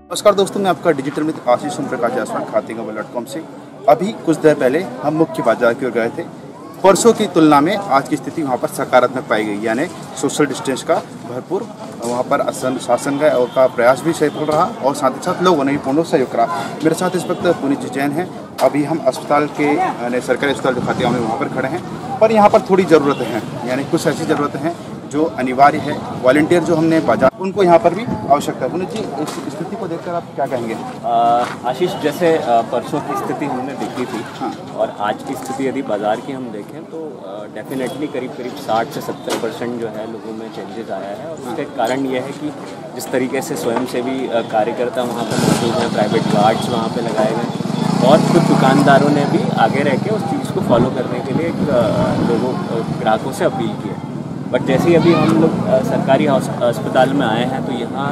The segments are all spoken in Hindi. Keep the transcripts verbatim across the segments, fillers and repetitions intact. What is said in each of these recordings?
नमस्कार दोस्तों, मैं आपका डिजिटल मित्र आशीष ओम प्रकाश जायसवाल खातेगांव डॉट कॉम से। अभी कुछ देर पहले हम मुख्य बाजार की ओर गए थे। परसों की तुलना में आज की स्थिति वहाँ पर सकारात्मक पाई गई, यानी सोशल डिस्टेंस का भरपूर वहाँ पर शासन का और का प्रयास भी सफल रहा और साथ ही साथ लोगों ने भी पूर्ण सहयोग करा। मेरे साथ इस वक्त पुनीत जैन हैं। अभी हम अस्पताल के यानी सरकारी अस्पताल जो खातेगांव में वहाँ पर खड़े हैं, पर यहाँ पर थोड़ी ज़रूरतें हैं, यानी कुछ ऐसी ज़रूरतें हैं जो अनिवार्य है। वॉलंटियर जो हमने बाजार उनको यहाँ पर भी आवश्यकता है। पुनीत जी, इस स्थिति को देखकर आप क्या कहेंगे? आशीष, जैसे परसों की स्थिति हमने देखी थी, हाँ। और आज की स्थिति यदि बाज़ार की हम देखें तो डेफिनेटली करीब करीब साठ से सत्तर परसेंट जो है लोगों में चेंजेस आया है। और उसका कारण ये है कि जिस तरीके से स्वयंसेवी कार्यकर्ता वहाँ पर मौजूद हैं, प्राइवेट गार्ड्स वहाँ पर लगाए गए और खुद दुकानदारों ने भी आगे रह के उस चीज़ को फॉलो करने के लिए एक लोगों ग्राहकों से अपील की है। बट जैसे ही अभी हम लोग सरकारी अस्पताल में आए हैं तो यहाँ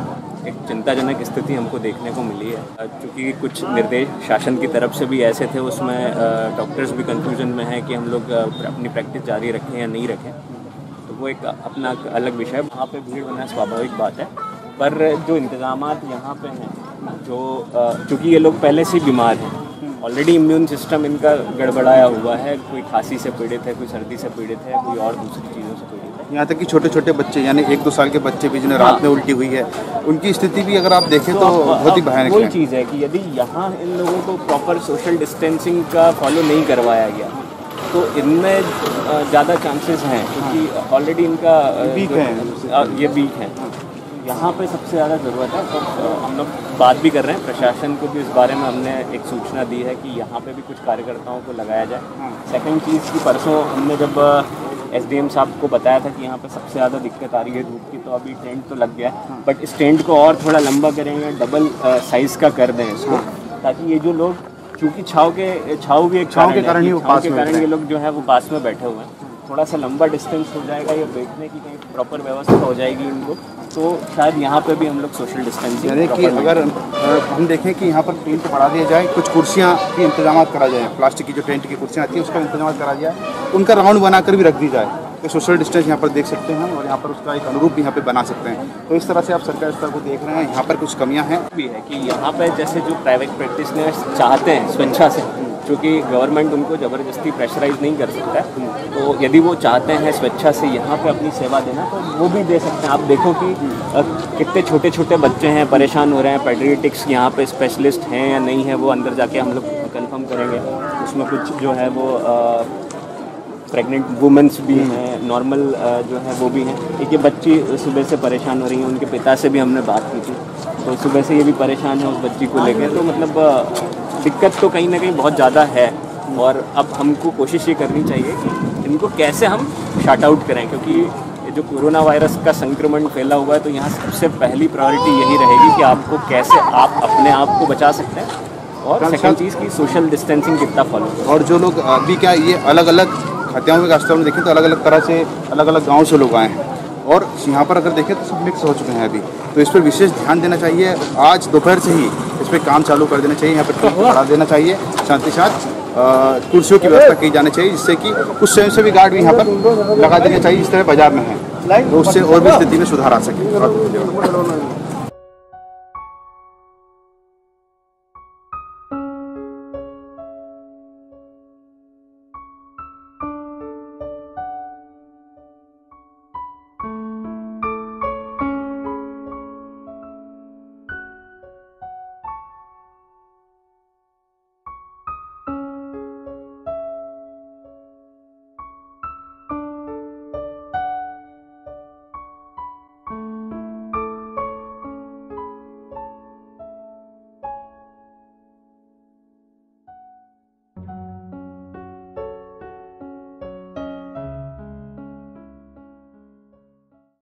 एक चिंताजनक स्थिति हमको देखने को मिली है, क्योंकि कुछ निर्देश शासन की तरफ से भी ऐसे थे, उसमें डॉक्टर्स भी कंफ्यूजन में हैं कि हम लोग अपनी प्रैक्टिस जारी रखें या नहीं रखें। तो वो एक अपना अलग विषय है। वहाँ पे भीड़ होना स्वाभाविक बात है, पर जो इंतजामात यहाँ पे हैं, जो क्योंकि ये लोग पहले से बीमार हैं, ऑलरेडी इम्यून सिस्टम इनका गड़बड़ाया हुआ है, कोई खांसी से पीड़ित है, कोई सर्दी से पीड़ित है, कोई और दूसरी चीज़ों से पीड़ित है। यहाँ तक कि छोटे छोटे बच्चे यानी एक दो साल के बच्चे भी जिन्हें रात में उल्टी हुई है, उनकी स्थिति भी अगर आप देखें तो, तो बहुत ही भयानक है। वही चीज़ है कि यदि यहाँ इन लोगों को प्रॉपर सोशल डिस्टेंसिंग का फॉलो नहीं करवाया गया तो इनमें ज़्यादा चांसेस हैं, क्योंकि ऑलरेडी इनका वीक है, ये वीक है। यहाँ पे सबसे ज़्यादा ज़रूरत है। तो हम लोग बात भी कर रहे हैं, प्रशासन को भी इस बारे में हमने एक सूचना दी है कि यहाँ पे भी कुछ कार्यकर्ताओं को लगाया जाए। सेकंड चीज़ की परसों हमने जब एसडीएम साहब को बताया था कि यहाँ पे सबसे ज़्यादा दिक्कत आ रही है धूप की, तो अभी टेंट तो लग गया है, बट इस टेंट को और थोड़ा लंबा करेंगे, डबल साइज़ का कर दें इसको, ताकि ये जो लोग, क्योंकि छाव के छाव भी एक छाव के कारण ही वो पास के कारण ये लोग जो है वो पास में बैठे हुए हैं, थोड़ा सा लंबा डिस्टेंस हो जाएगा या बैठने की कहीं प्रॉपर व्यवस्था हो जाएगी इनको, तो शायद यहाँ पे भी हम लोग सोशल डिस्टेंसिंग, यानी कि अगर हम देखें कि यहाँ पर टेंट बढ़ा दिया जाए, कुछ कुर्सियाँ की इंतजाम करा जाए, प्लास्टिक की जो टेंट की कुर्सियाँ आती हैं उसका इंतजाम करा जाए, उनका राउंड बनाकर भी रख दी जाए, तो सोशल डिस्टेंस यहाँ पर देख सकते हैं और यहाँ पर उसका एक अनुरूप भी यहाँ पे बना सकते हैं। तो इस तरह से आप सरकारी स्तर को देख रहे हैं, यहाँ पर कुछ कमियाँ हैं भी है कि यहाँ पे जैसे जो प्राइवेट प्रैक्टिशनर्स चाहते हैं स्वेच्छा से, क्योंकि गवर्नमेंट उनको ज़बरदस्ती प्रेशराइज नहीं कर सकता है, तो यदि वो चाहते हैं स्वेच्छा से यहाँ पे अपनी सेवा देना तो वो भी दे सकते हैं। आप देखो कि कितने छोटे छोटे बच्चे हैं, परेशान हो रहे हैं। पेडियाट्रिक्स यहाँ पे स्पेशलिस्ट हैं या नहीं है, वो अंदर जाके हम लोग कंफर्म करेंगे। उसमें कुछ जो है वो प्रेग्नेंट वुमेंस भी हैं, नॉर्मल जो है वो भी हैं। एक ये बच्ची सुबह से परेशान हो रही है, उनके पिता से भी हमने बात की थी, तो सुबह से ये भी परेशान है उस बच्ची को लेकर। तो मतलब दिक्कत तो कहीं ना कहीं बहुत ज़्यादा है, और अब हमको कोशिश ये करनी चाहिए कि इनको कैसे हम शट आउट करें, क्योंकि जो कोरोना वायरस का संक्रमण फैला हुआ है, तो यहाँ सबसे पहली प्रायोरिटी यही रहेगी कि आपको कैसे आप अपने आप को बचा सकते हैं, और सेकंड चीज़ की सोशल डिस्टेंसिंग कितना फॉलो करें। और जो लोग अभी क्या ये अलग अलग खातेगांव के अस्पताल में देखें तो अलग अलग तरह से अलग अलग गाँव से लोग आए हैं, और यहाँ पर अगर देखें तो सब मिक्स हो चुके हैं अभी, तो इस पर विशेष ध्यान देना चाहिए। आज दोपहर से ही इस पर काम चालू कर देना चाहिए, यहाँ पर टेंट बढ़ा देना चाहिए, साथ ही साथ कुर्सियों की व्यवस्था की जानी चाहिए, जिससे कि कुछ स्वयंसेवी गार्ड भी यहाँ पर लगा देने चाहिए, इस तरह बाजार में है, तो उससे और भी स्थिति में सुधार आ सके।